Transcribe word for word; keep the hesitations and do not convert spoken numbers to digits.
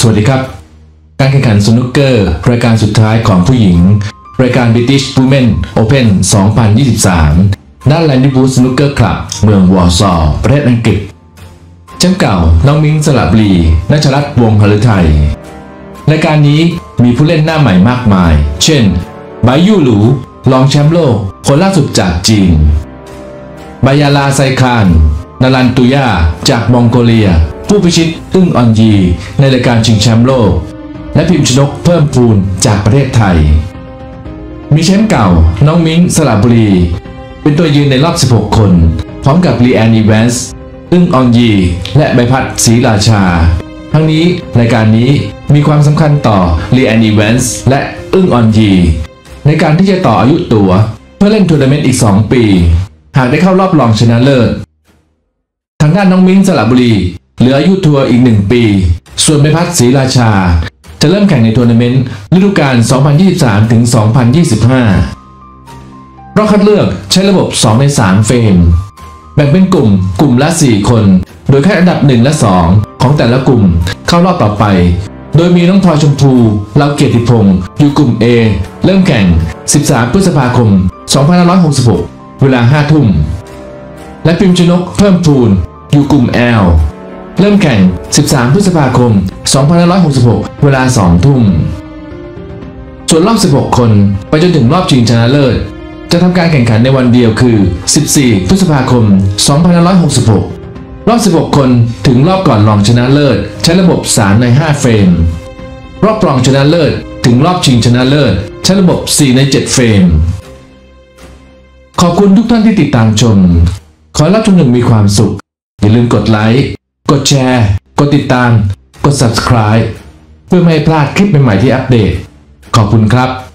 สวัสดีครับการแข่งขันสนุกเกอร์รายการสุดท้ายของผู้หญิงรายการ British Women Open สองพันยี่สิบสาม ด้านแลนดี้บูธสนุกเกอร์คลับเมืองวอร์ซอว์ประเทศอังกฤษแชมป์เก่าน้องมิ้งสระบุรีณชรัตน์วงศ์หฤทัยรายการนี้มีผู้เล่นหน้าใหม่มากมายเช่นไบยู่หลูรองแชมป์โลกคนล่าสุดจากจีนบายาลาไซคานนารันตุยาจากมองโกเลียผู้พิชิตอึ้งออนยีในรายการชิงแชมป์โลกและพิมพ์ชนกเพิ่มพูนจากประเทศไทยมีแชมป์เก่าน้องมิ้งสระบุรีเป็นตัวยืนในรอบสิบหกคนพร้อมกับลีแอนอีแวนส์อึ้งออนยีและใบพัดศรีราชาทั้งนี้รายการนี้มีความสำคัญต่อลีแอนอีแวนส์และอึ้งออนยีในการที่จะต่ออายุตั๋วเพื่อเล่นทัวร์นาเมนต์อีกสองปีหากได้เข้ารอบรองชนะเลิศทางด้านน้องมิ้งสระบุรีเหลืออายุทัวร์อีกหนึ่งปีส่วนใบพัดศรีราชาจะเริ่มแข่งในทัวร์นาเมนต์ฤดูกาล สองพันยี่สิบสาม ถึง สองพันยี่สิบห้ารอบคัดเลือกใช้ระบบ สองในสาม เฟรมแบ่งเป็นกลุ่มกลุ่มละสี่คนโดยคัดอันดับหนึ่งและสองของแต่ละกลุ่มเข้ารอบต่อไปโดยมีน้องพลอยชมพูเลาเกียรติพงศ์อยู่กลุ่ม A เริ่มแข่งสิบสามพฤษภาคมสองพันห้าร้อยหกสิบหกเวลาห้าทุ่มและพิมพ์ชนกเพิ่มพูนอยู่กลุ่ม L เริ่มแข่งสิบสามพฤษภาคมสองพันห้าร้อยหกสิบหกเวลาสองทุ่มส่วนรอบสิบหกคนไปจนถึงรอบชิงชนะเลิศจะทำการแข่งขันในวันเดียวคือสิบสี่พฤษภาคมสองพันห้าร้อยหกสิบหกรอบสิบหกคนถึงรอบก่อนรองชนะเลิศใช้ระบบสามในห้าเฟรมรอบรองชนะเลิศถึงรอบชิงชนะเลิศใช้ระบบสี่ในเจ็ดเฟรมขอบคุณทุกท่านที่ติดตามชมขอให้รับชมอย่างมีความสุขอย่าลืมกดไลค์กดแชร์กดติดตามกด ซับสไครบ์ เพื่อไม่ให้พลาดคลิปใหม่ๆที่อัปเดตขอบคุณครับ